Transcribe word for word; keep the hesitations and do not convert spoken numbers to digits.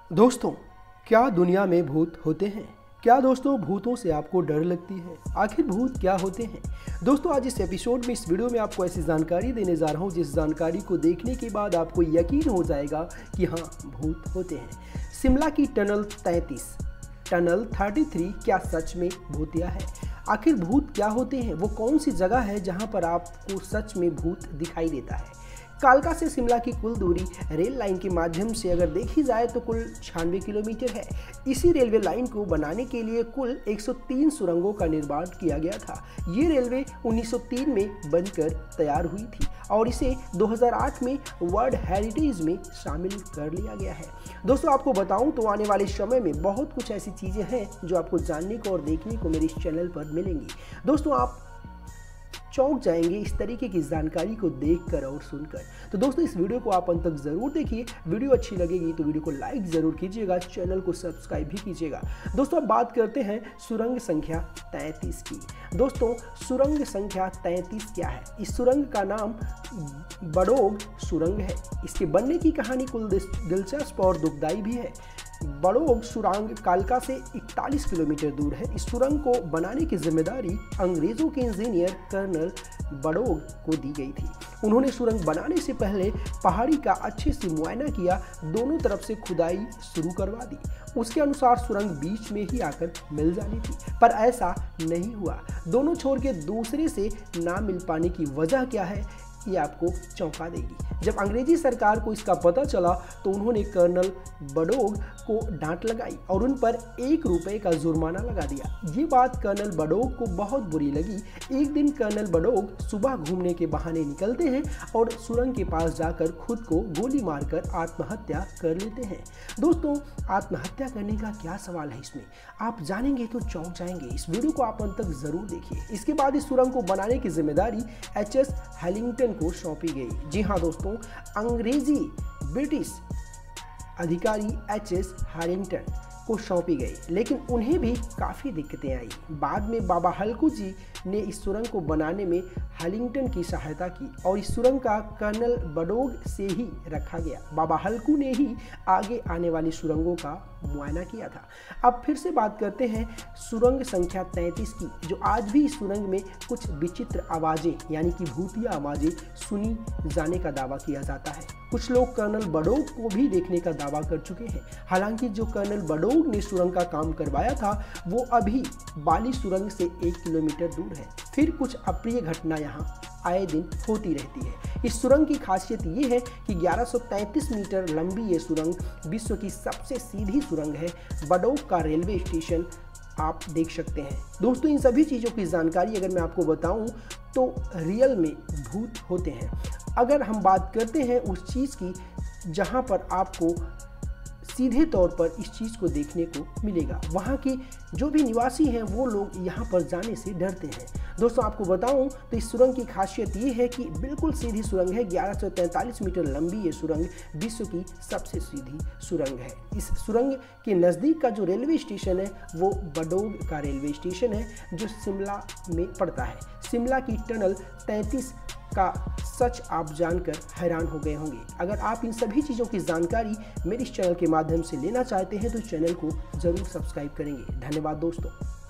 दोस्तों, क्या दुनिया में भूत होते हैं? क्या दोस्तों भूतों से आपको डर लगती है? आखिर भूत क्या होते हैं? दोस्तों, आज इस एपिसोड में इस वीडियो में आपको ऐसी जानकारी देने जा रहा हूं जिस जानकारी को देखने के बाद आपको यकीन हो जाएगा कि हाँ, भूत होते हैं। शिमला की टनल तैंतीस टनल तैंतीस क्या सच में भूतिया है? आखिर भूत क्या होते हैं? वो कौन सी जगह है जहां पर आपको सच में भूत दिखाई देता है? कालका से शिमला की कुल दूरी रेल लाइन के माध्यम से अगर देखी जाए तो कुल छियानवे किलोमीटर है। इसी रेलवे लाइन को बनाने के लिए कुल एक सौ तीन सुरंगों का निर्माण किया गया था। ये रेलवे उन्नीस सौ तीन में बनकर तैयार हुई थी और इसे दो हज़ार आठ में वर्ल्ड हेरिटेज में शामिल कर लिया गया है। दोस्तों, आपको बताऊं तो आने वाले समय में बहुत कुछ ऐसी चीज़ें हैं जो आपको जानने को और देखने को मेरे इस चैनल पर मिलेंगी। दोस्तों, आप चौंक जाएंगे इस तरीके की जानकारी को देखकर और सुनकर। तो दोस्तों, इस वीडियो को आप अंत तक जरूर देखिए। वीडियो अच्छी लगेगी तो वीडियो को लाइक जरूर कीजिएगा, चैनल को सब्सक्राइब भी कीजिएगा। दोस्तों, अब बात करते हैं सुरंग संख्या तैंतीस की। दोस्तों, सुरंग संख्या तैंतीस क्या है? इस सुरंग का नाम बड़ोग सुरंग है। इसके बनने की कहानी कुल दिलचस्प और दुखदाई भी है। बड़ोग सुरंग कालका से इकतालीस किलोमीटर दूर है। इस सुरंग को बनाने की जिम्मेदारी अंग्रेजों के इंजीनियर कर्नल बड़ोग को दी गई थी। उन्होंने सुरंग बनाने से पहले पहाड़ी का अच्छे से मुआयना किया, दोनों तरफ से खुदाई शुरू करवा दी। उसके अनुसार सुरंग बीच में ही आकर मिल जानी थी, पर ऐसा नहीं हुआ। दोनों छोर के दूसरे से ना मिल पाने की वजह क्या है, ये आपको चौंका देगी। जब अंग्रेजी सरकार को इसका पता चला तो उन्होंने कर्नल बड़ोग को डांट लगाई और उन पर एक रुपए का जुर्माना लगा दिया। ये बात कर्नल बड़ोग को बहुत बुरी लगी। एक दिन कर्नल बड़ोग सुबह घूमने के बहाने निकलते हैं और सुरंग के पास जाकर खुद को गोली मारकर आत्महत्या कर लेते हैं। दोस्तों, आत्महत्या करने का क्या सवाल है इसमें? आप जानेंगे तो चौंक जाएंगे। इस वीडियो को आप अंत तक जरूर देखिए। इसके बाद इस सुरंग को बनाने की जिम्मेदारी एच एस हैलिंगटन को सौंपी गई। जी हाँ दोस्तों, अंग्रेजी ब्रिटिश अधिकारी एच एस हैलिंगटन को सौंपी गई, लेकिन उन्हें भी काफ़ी दिक्कतें आई। बाद में बाबा हल्कू जी ने इस सुरंग को बनाने में हैलिंगटन की सहायता की और इस सुरंग का कर्नल बड़ोग से ही रखा गया। बाबा हल्कू ने ही आगे आने वाली सुरंगों का मुआयना किया था। अब फिर से बात करते हैं सुरंग संख्या तैंतीस की, जो आज भी इस सुरंग में कुछ विचित्र आवाज़ें यानी कि भूतिया आवाज़ें सुनी जाने का दावा किया जाता है। कुछ लोग कर्नल बड़ोग को भी देखने का दावा कर चुके हैं। हालांकि जो कर्नल बड़ोग ने सुरंग का काम करवाया था वो अभी बाली सुरंग से एक किलोमीटर दूर है। फिर कुछ अप्रिय घटना यहाँ आए दिन होती रहती है। इस सुरंग की खासियत ये है कि ग्यारह सौ तैंतीस मीटर लंबी ये सुरंग विश्व की सबसे सीधी सुरंग है। बड़ोग का रेलवे स्टेशन आप देख सकते हैं। दोस्तों, इन सभी चीज़ों की जानकारी अगर मैं आपको बताऊं तो रियल में भूत होते हैं। अगर हम बात करते हैं उस चीज़ की जहां पर आपको सीधे तौर पर इस चीज़ को देखने को मिलेगा, वहाँ के जो भी निवासी हैं वो लोग यहाँ पर जाने से डरते हैं। दोस्तों, आपको बताऊं तो इस सुरंग की खासियत ये है कि बिल्कुल सीधी सुरंग है। ग्यारह सौ तैंतालीस मीटर लंबी ये सुरंग विश्व की सबसे सीधी सुरंग है। इस सुरंग के नज़दीक का जो रेलवे स्टेशन है वो बड़ोग का रेलवे स्टेशन है, जो शिमला में पड़ता है। शिमला की टनल तैंतीस का सच आप जानकर हैरान हो गए होंगे। अगर आप इन सभी चीज़ों की जानकारी मेरे इस चैनल के माध्यम से लेना चाहते हैं तो चैनल को ज़रूर सब्सक्राइब करेंगे। धन्यवाद दोस्तों।